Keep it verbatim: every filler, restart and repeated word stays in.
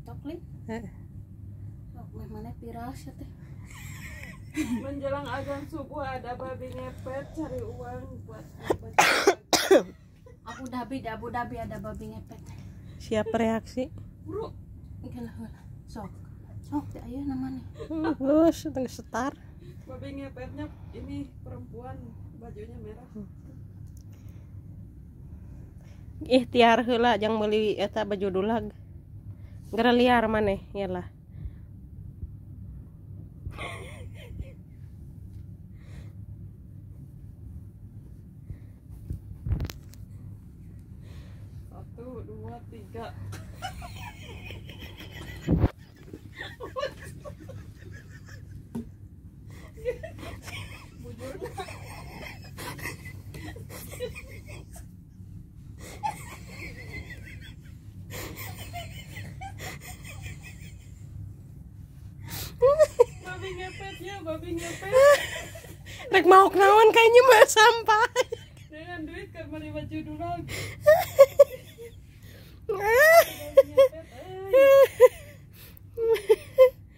TikTok lin. Heeh. Sok meh mana viral sih teh. Menjelang azan subuh ada babi ngepet cari uang buat Abu Dhabi, di Abu Dhabi ada babi ngepet. Siap reaksi. bro. Gila gila. Sok. Sok teh aya namanya. Terus tengah setar. Babi ngepetnya ini perempuan bajunya merah. Ikhtiar heula jang meuli eta baju dulag. Gara liar maneh yalah. Satu, dua, tiga. Babi ngepetnya, babi ngepet. Rek mau naon kayaknya mah sampai. Dengan duit ke beli baju dulu.